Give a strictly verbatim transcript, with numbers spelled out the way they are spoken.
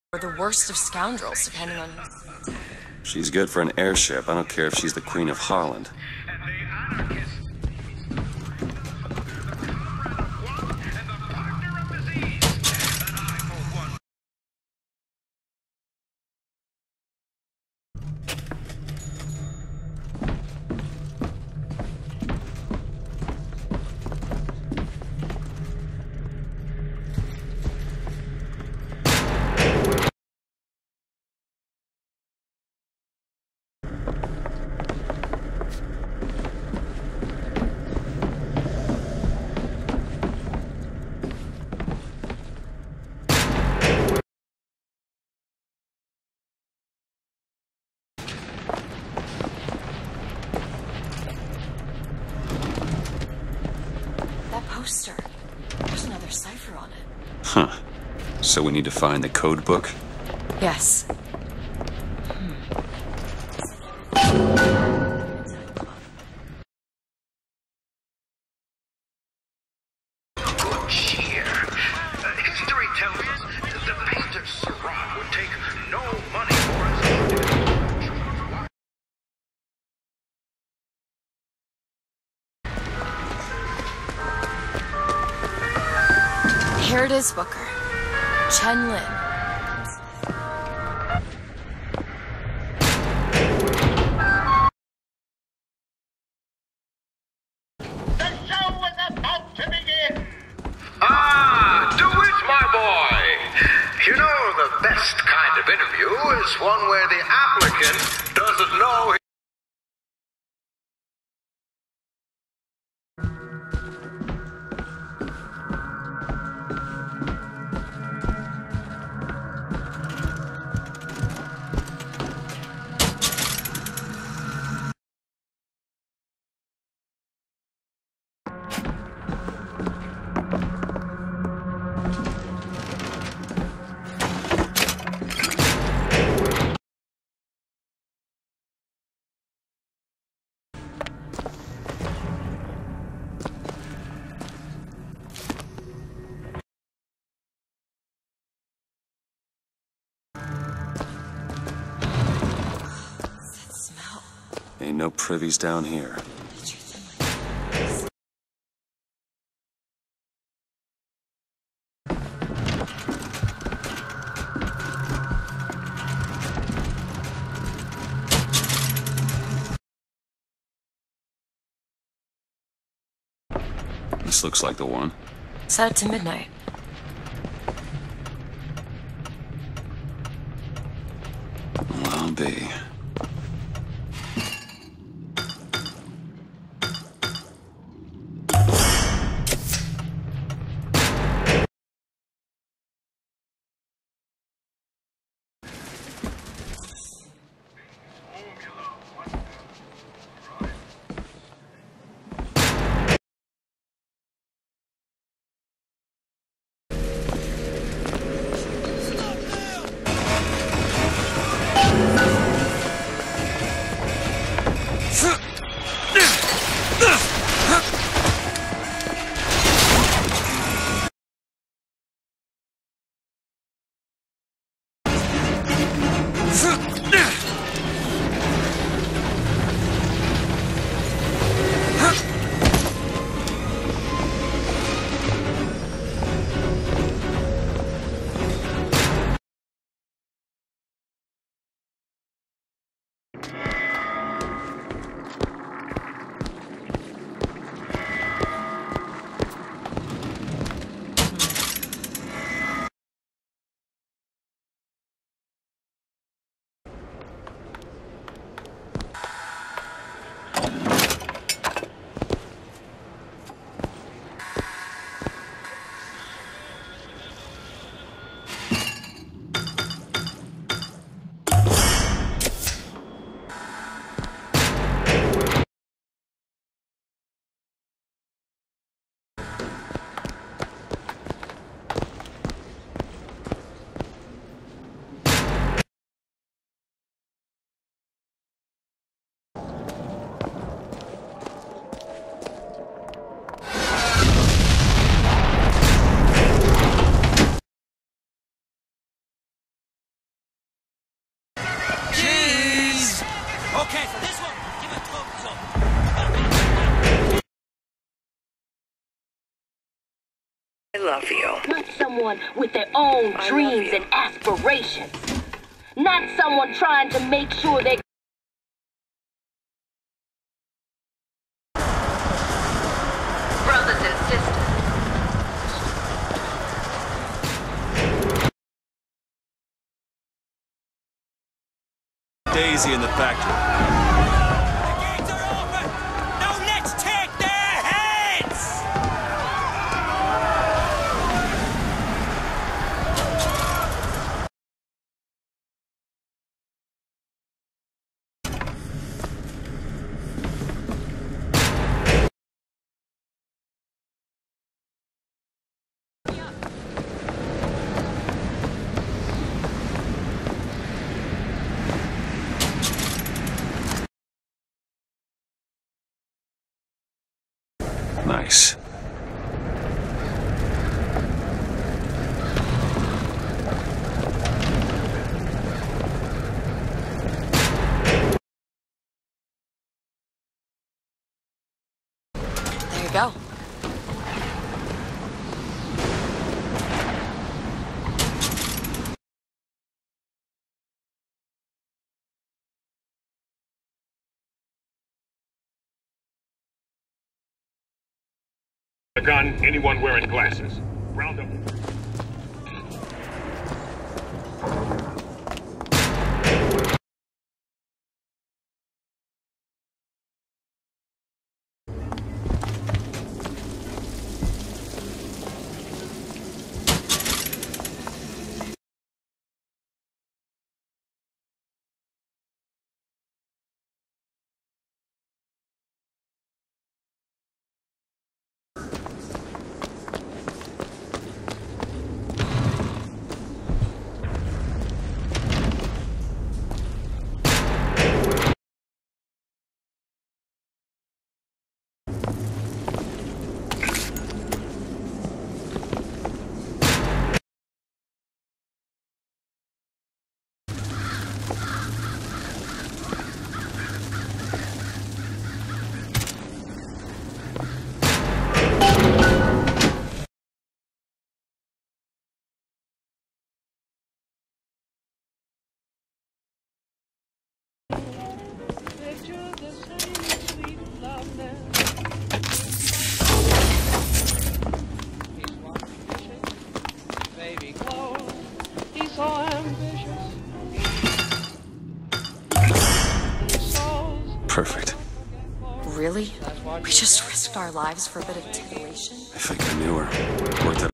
Or the worst of scoundrels, depending on... She's good for an airship. I don't care if she's the Queen of Holland. Poster. There's another cipher on it. Huh. So we need to find the code book? Yes. Hmm. Good cheer. Uh, history tells us that the painter Seurat would take no money for his art. Here it is, Booker. Chen Lin. The show is about to begin! Ah, do it, my boy! You know, the best kind of interview is one where the applicant doesn't know... Ain't no privies down here. This looks like the one. Set it to midnight. Well, I'll be. love you. Not someone with their own I dreams and aspirations. Not someone trying to make sure they... Brothers and sisters. Daisy in the factory. The gates are open! Now let's take their heads! Nice. There you go. A gun, anyone wearing glasses. Round up. Perfect. Really? We just risked our lives for a bit of titillation? I think I knew her. Worked at